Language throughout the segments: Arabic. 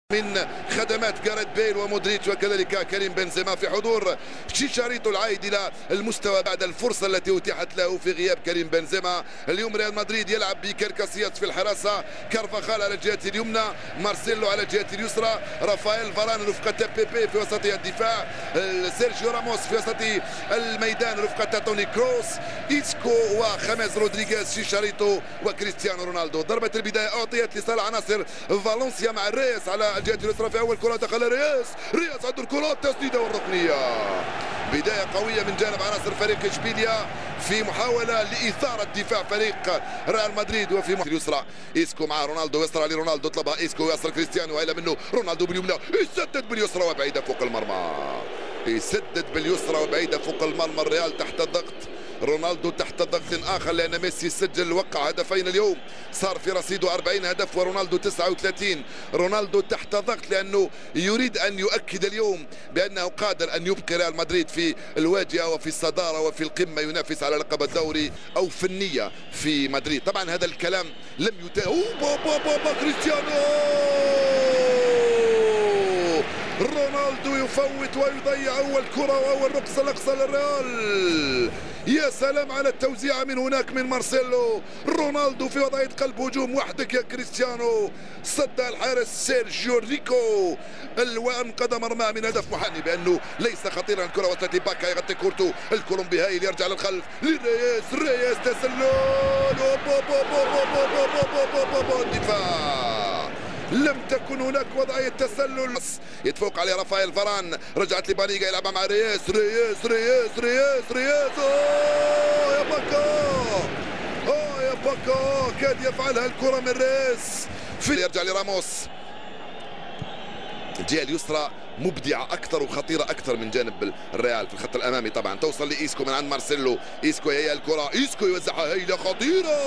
من خدمات جاريث بيل ومودريتش وكذلك كريم بنزيما في حضور شيشاريتو العائد الى المستوى بعد الفرصه التي اتيحت له في غياب كريم بنزيما. اليوم ريال مدريد يلعب بكركاسيات في الحراسه، كارفاخال على الجهه اليمنى، مارسيلو على الجهه اليسرى، رافائيل فاران رفقه بيبي في وسط الدفاع، سيرجيو راموس في وسط الميدان رفقه توني كروس، إيسكو وخاميز رودريغيز، شيشاريتو وكريستيانو رونالدو. ضربه البدايه اعطيت لصالح عناصر فالنسيا مع الريس على الجهه اليسرى في اول كره دخل ريس عنده الكره التسديده والركنيه. بدايه قويه من جانب عناصر فريق اشبيليا في محاوله لاثاره دفاع فريق ريال مدريد. وفي اليسرى إيسكو مع رونالدو، يسرى لرونالدو، طلبها إيسكو ويصل كريستيانو الى منه رونالدو باليمنى، يسدد باليسرى وبعيده فوق المرمى، يسدد باليسرى وبعيده فوق المرمى. الريال تحت الضغط، رونالدو تحت ضغط اخر لان ميسي سجل وقع هدفين اليوم، صار في رصيده 40 هدف ورونالدو 39. رونالدو تحت ضغط لانه يريد ان يؤكد اليوم بانه قادر ان يبقي ريال مدريد في الواجهه وفي الصداره وفي القمه، ينافس على لقب الدوري او فنيه في مدريد. طبعا هذا الكلام لم كريستيانو رونالدو يفوت ويضيع اول كره واول رقصه الاقصى للريال. يا سلام على التوزيع من هناك من مارسيلو، رونالدو في وضعيه قلب هجوم وحدك يا كريستيانو، صد الحارس سيرجيو ريكو وانقذ مرمى من هدف محني بانه ليس خطيرا. الكره وصلت لباكا يغطي كورتو، الكولومبي هايل يرجع للخلف لريس تسلل الدفاع، لم تكن هناك وضعية تسلل، يتفوق عليه رافائيل فاران، رجعت لبانيجا يلعبها مع ريس يا باكا كاد يفعلها الكرة من ريس، يرجع لراموس. الجهة اليسرى مبدعة أكثر وخطيرة أكثر من جانب الريال في الخط الأمامي. طبعا توصل لإيسكو من عند مارسيلو، إيسكو هي الكرة، إيسكو يوزعها هيلة خطيرة،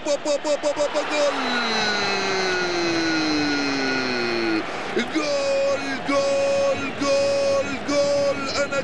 جول جول جول جول. أنا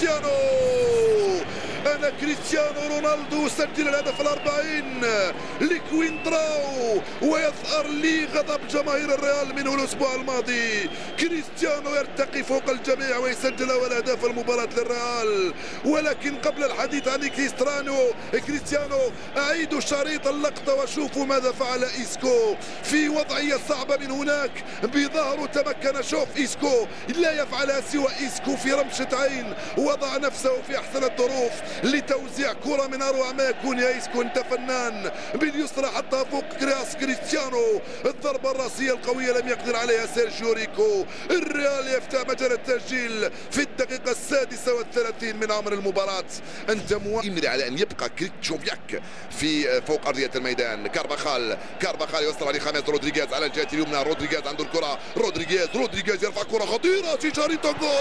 كريستيانو رونالدو سجل الهدف ال40 لكوينتراو، ويظهر لي غضب جماهير الريال منه الأسبوع الماضي. كريستيانو يرتقي فوق الجميع ويسجل أول أهداف المباراة للريال. ولكن قبل الحديث عن كريستيانو أعيدوا شريط اللقطة وشوفوا ماذا فعل إيسكو في وضعية صعبة من هناك بظهره، تمكن. شوف إيسكو لا يفعلها سوى إيسكو في رمشة عين، وضع نفسه في أحسن الظروف لتوزيع كرة من أروع ما يكون. يا إيسكو أنت فنان، باليسرى حتى فوق كريستيانو، الضربة الرأسية القوية لم يقدر عليها سيرجيو ريكو. الريال يفتح مجال التسجيل في الدقيقة 36 من عمر المباراة. أنت مؤمر على أن يبقى كريتشوفياك في فوق أرضية الميدان. كارفاخال يوصل عليه خاميز رودريغيز على الجهة اليمنى، رودريغيز عنده الكرة، رودريغيز يرفع كرة خطيرة، شيشاريتو جول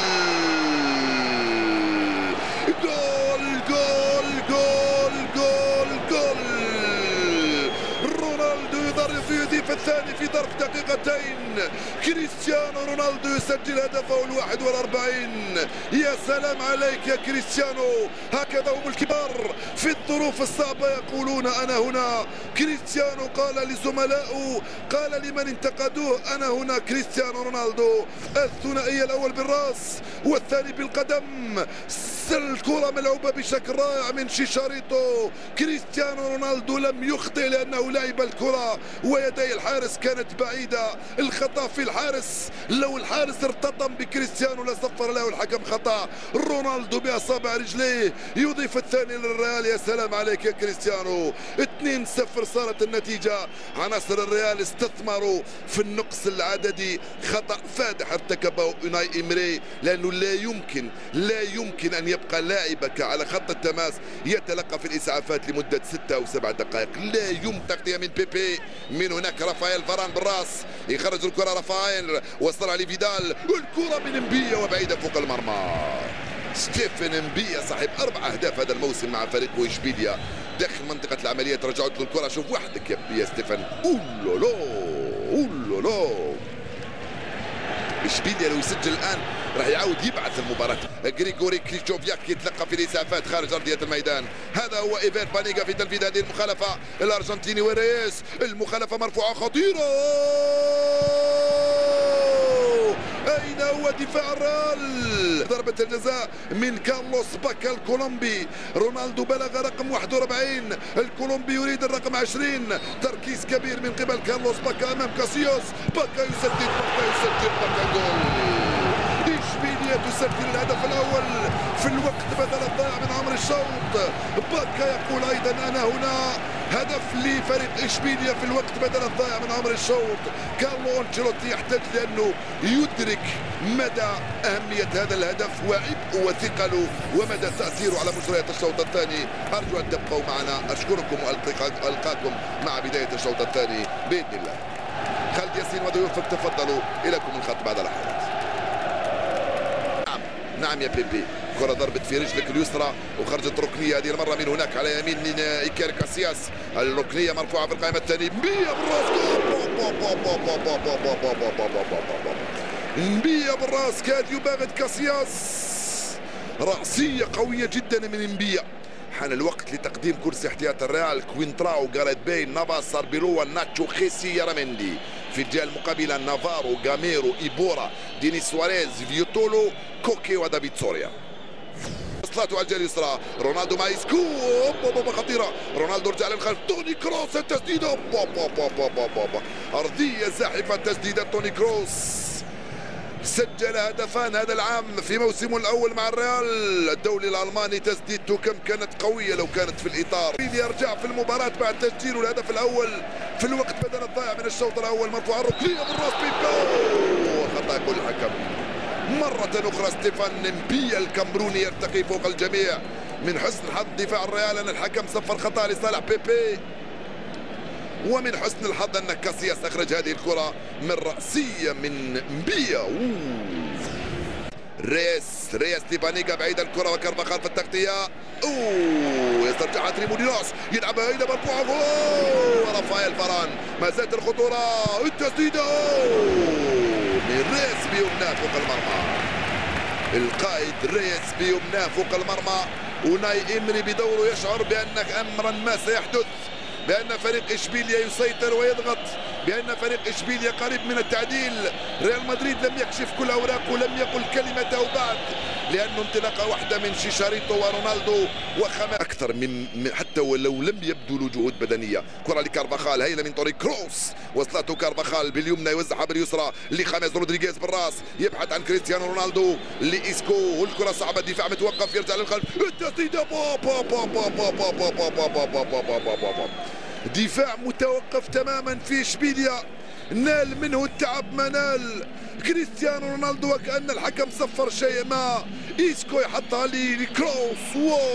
جول جول جول جول جول. رونالدو يضيف الثاني في ظرف دقيقتين. كريستيانو رونالدو يسجل هدفه ال41. يا سلام عليك يا كريستيانو، هكذا هم الكبار في الظروف الصعبة يقولون أنا هنا. كريستيانو قال لزملائه، قال لمن انتقدوه أنا هنا. كريستيانو رونالدو الثنائية، الأول بالرأس والثاني بالقدم، الكرة ملعوبة بشكل رائع من شيشاريتو. كريستيانو رونالدو لم يخطئ لأنه لعب الكرة ويدي الحارس كانت بعيدة. الخطأ في الحارس، لو الحارس ارتطم بكريستيانو لصفر له الحكم خطأ. رونالدو بأصابع رجليه يضيف الثاني للريال. يا سلام عليك يا كريستيانو. 2-0 صارت النتيجة. عناصر الريال استثمروا في النقص العددي، خطأ فادح ارتكبه أوناي إمري، لأنه لا يمكن أن يبقى لاعبك على خط التماس يتلقى في الإسعافات لمدة 6 أو 7 دقائق. لا يمكن. تغطية من بيبي، من هناك رافائيل فاران بالراس، يخرج الكرة رافائيل، وصلها لفيدال، الكرة من امبيا وبعيدة فوق المرمى. ستيفن امبيا صاحب 4 أهداف هذا الموسم مع فريقه إشبيليا داخل منطقة العمليات. رجعت له الكرة، شوف وحدك يا ستيفن. أولولو إشبيليا لو يسجل الآن راح يعاود يبعث المباراة. غريغوري كريتشوفياك يتلقى في الإسعافات خارج أرضية الميدان. هذا هو إيفير بانيغا في تنفيذ هذه المخالفة الأرجنتيني وريس. المخالفة مرفوعة خطيرة. هو دفاع الريال. ضربة الجزاء من كارلوس باكا الكولومبي. رونالدو بلغ رقم 41، الكولومبي يريد الرقم 20. تركيز كبير من قبل كارلوس باكا امام كاسياس. باكا يسدد، باكا جول. إشبيلية تسجل الهدف الأول في الوقت بدل الضائع من عمر الشوط. باكا يقول أيضا أنا هنا. هدف لفريق إشبيلية في الوقت بدل الضائع من عمر الشوط. كارلو أنشيلوتي يحتاج لأنه يدرك مدى أهمية هذا الهدف وعبء وثقله ومدى تأثيره على مجريات الشوط الثاني. أرجو أن تبقوا معنا. أشكركم وألقاكم مع بداية الشوط الثاني بإذن الله. خالد ياسين وضيوفك تفضلوا، إليكم الخط بعد لحظات. نعم يا بيبي، كرة ضربت في رجلك اليسرى وخرجت ركنية هذه المرة من هناك على يمين من إيكير كاسياس. الركنية مرفوعة في القائمة الثانية. مبيا بالراس، مبيا بالراس كاد يباغت كاسياس. رأسية قوية جدا من مبيا. حان الوقت لتقديم كرسي احتياط الريال. كوينتراو، جاريث بيل، نافاس، ساربيلوا، ناتشو، خيسي، يارامندي. في الجهة المقابلة نافارو، جاميرو، إيبورا، دينيس سواريز، فيوتولو، كوكي ودافيد سوريا. وصلته على الجهة اليسرى. رونالدو مع إسكو، خطيرة. رونالدو رجع للخلف. توني كروس التسديدة، أرضية زاحفة. تسديدة توني كروس. سجل هدفان هذا العام في موسمه الأول مع الريال. الدولي الألماني تسديدته كم كانت قوية لو كانت في الإطار. يرجع في المباراة بعد تسجيله الهدف الأول في الوقت بدل الضائع من الشوط الأول. مرفوعة ركنية بالراس. بيباو، خطأ يقول الحكم. مرة أخرى ستيفان مبيا الكامروني يرتقي فوق الجميع. من حسن حظ دفاع الريال أن الحكم صفر خطأ لصالح بيبي، ومن حسن الحظ أن كاسياس أخرج هذه الكرة من رأسية من مبيا. ريس ديبانيكا بعيد الكرة وكارفاخال في التغطية. يسترجعها تريمونينوس، يلعبها إلى مرفوعة. رافائيل فاران، ما زالت الخطورة. التسديدة من ريس بيمناه فوق المرمى. القائد ريس بيمناه فوق المرمى. وناي إمري بدوره يشعر بأن أمرا ما سيحدث، بأن فريق إشبيليا يسيطر ويضغط، بأن فريق إشبيليا قريب من التعديل. ريال مدريد لم يكشف كل أوراقه، لم يقل كلمته بعد، لأنه انطلاقة واحدة من شيشاريتو ورونالدو أكثر من حتى ولو لم يبدو له جهود بدنية. كرة لكارفاخال، هيلة من توني كروس. وصلته كارفاخال باليمنى، يوزعها باليسرى لخامس رودريغيز بالراس، يبحث عن كريستيانو رونالدو لإسكو، والكرة صعبة، الدفاع متوقف، يرجع للخلف. التسديدة دفاع متوقف تماما في اشبيليا. نال منه التعب ما نال كريستيانو رونالدو، وكأن الحكم صفر شيء ما. إيسكو يحطها لكروس.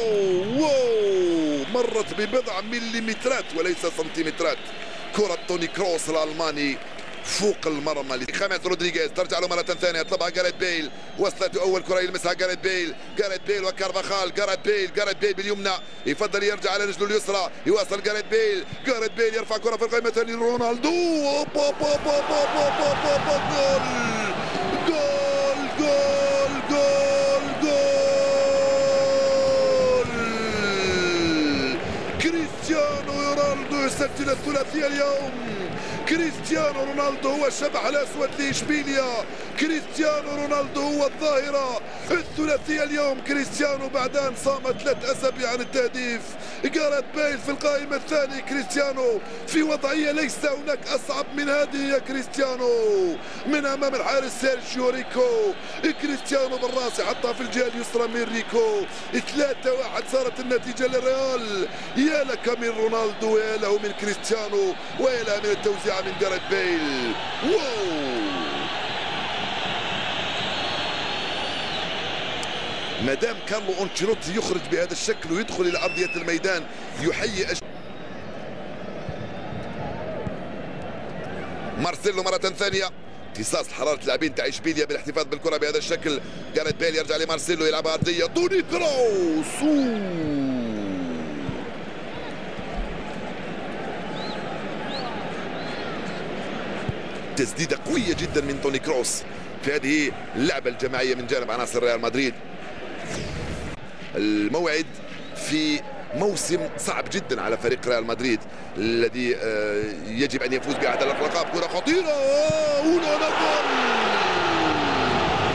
واو مرت ببضع مليمترات وليس سنتيمترات. كرة توني كروس الألماني فوق المرمى لخامس رودريغيز. ترجع له مرة ثانية، يطلبها جاريث بيل. وصلته أول كرة يلمسها جاريث بيل وكارفاخال. جاريث بيل باليمنى، يفضل يرجع على رجله اليسرى، يواصل جاريث بيل يرفع كرة في القائمة الثانية لرونالدو. جول كريستيانو رونالدو يسجل الثلاثية اليوم. كريستيانو رونالدو هو الشبح الأسود لإشبيليا. كريستيانو رونالدو هو الظاهرة. الثلاثية اليوم كريستيانو بعد أن صام 3 أسابيع عن التهديف. جاريث بيل في القائمة الثانية. كريستيانو في وضعية ليس هناك أصعب من هذه يا كريستيانو، من أمام الحارس سيرجيو ريكو. كريستيانو بالراس حطها في الجهة اليسرى من ريكو. 3-1 صارت النتيجة للريال. يا لك من رونالدو، ويا له من كريستيانو، ويا له من التوزيع من جاريث بيل. مادام كارلو أنشيلوتي يخرج بهذا الشكل ويدخل إلى أرضية الميدان يحيي مارسيلو مرة ثانية. امتصاص حرارة اللاعبين تاع اشبيليا بالاحتفاظ بالكرة بهذا الشكل. جاريث بيل يرجع لمارسيلو، يلعبها أرضية. توني كروس. تسديدة قوية جدا من توني كروس في هذه اللعبة الجماعية من جانب عناصر ريال مدريد. الموعد في موسم صعب جدا على فريق ريال مدريد الذي يجب ان يفوز باحد الالقاب. كره خطيره،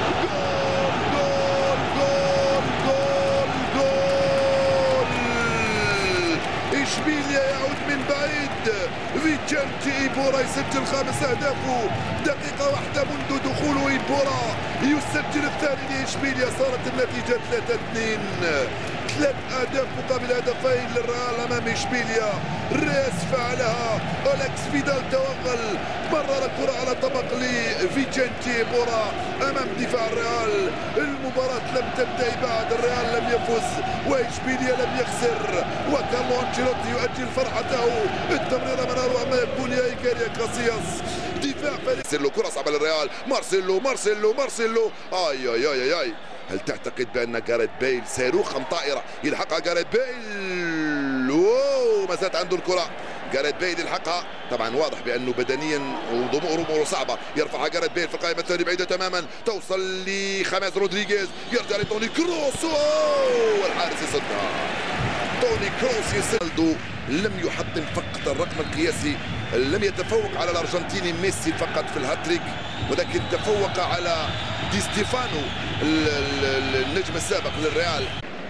فيتشنتي إيبورا يسجل 5 أهدافه دقيقة واحدة منذ دخوله. إيبورا يسجل الثاني لإشبيليا، صارت النتيجة 3-2. 3 أهداف مقابل هدفين للريال أمام إشبيليا. ريس فعلها، أليكس فيدال توغل، مرر الكرة على طبق لفيتشنتي إيبورا أمام دفاع الريال. المباراة لم تنتهي بعد، الريال لم يفز وإشبيليا لم يخسر، وكارلو أنشيلوتي يؤجل فرحته. التمريرة من أروع ما يكون يا إيكاريا كاسياس. دفاع فريق مارسيلو، كرة صعبة للريال. مارسيلو آي آي آي آي. هل تعتقد بأن جاريث بيل سيروخم طائرة يلحقها جاريث بيل؟ واو، ما زالت عنده الكرة. جاريث بيل يلحقها، طبعا واضح بأنه بدنيا وأموره صعبة. يرفعها جاريث بيل في القائمة الثانية بعيدة تماما، توصل لخامس رودريغيز، يرجع لتوني كروس. والحارس يصدها. توني كروس يسدد. لم يحطم فقط الرقم القياسي، لم يتفوق على الأرجنتيني ميسي فقط في الهاتريك، ولكن تفوق على دي ستيفانو النجم السابق للريال.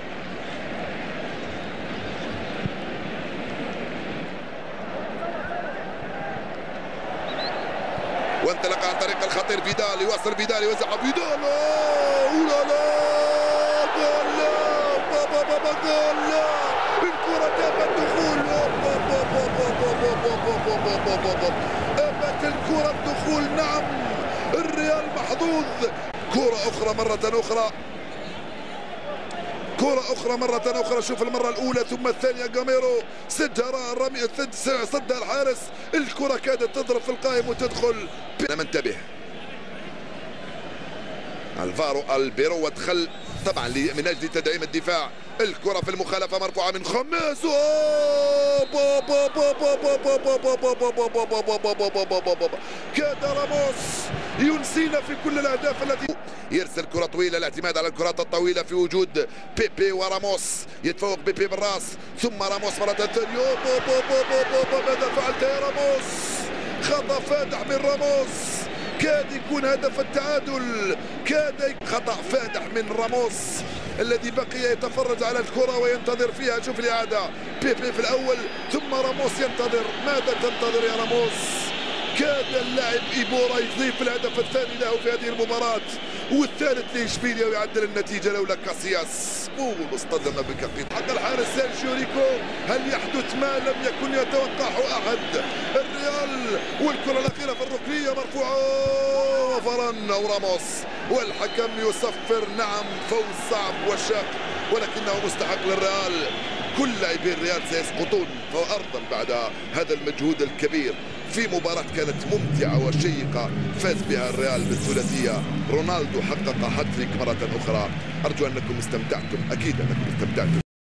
وانطلق عن طريق الخطير فيدال، يواصل فيدال، يوزعها فيدال. لا جول! بابا جول! الكرة تم الدخول. أبت الكرة الدخول. نعم، الريال محظوظ. كرة أخرى مرة أخرى. شوف المرة الأولى ثم الثانية. جاميرو سدها الرمي، صدها الحارس. الكرة كادت تضرب في القائم وتدخل. منتبه الفارو البيرو ودخل طبعا من أجل تدعيم الدفاع. الكرة في المخالفة مرفوعة من خماس. كاد راموس ينسينا في كل الأهداف التي يرسل كرة طويلة، الاعتماد على الكرات الطويلة في وجود بيبي وراموس. يتفوق بيبي بالراس ثم راموس مرة ثانية. ماذا فعلت يا راموس؟ خطأ فادح من راموس، كاد يكون هدف التعادل. خطأ فادح من راموس الذي بقي يتفرج على الكرة وينتظر فيها. شوف الإعادة، بيبي في الأول ثم راموس ينتظر. ماذا تنتظر يا راموس؟ كاد اللاعب إيبورا يضيف الهدف الثاني له في هذه المباراة والثالث لإشبيليا ويعدل النتيجة لولا كاسياس. اصطدم بكقيط حق الحارس سيرجيو ريكو. هل يحدث ما لم يكن يتوقعه أحد؟ الريال والكرة الأخيرة في الركنية مرفوعة وفرن وراموس والحكم يصفر. نعم، فوز صعب وشاق ولكنه مستحق للريال. كل لاعبي الريال سيسقطون أرضا بعد هذا المجهود الكبير في مباراة كانت ممتعة وشيقة فاز بها الريال بالثلاثية. رونالدو حقق هاتريك مرة أخرى. أرجو أنكم استمتعتم، أكيد أنكم استمتعتم.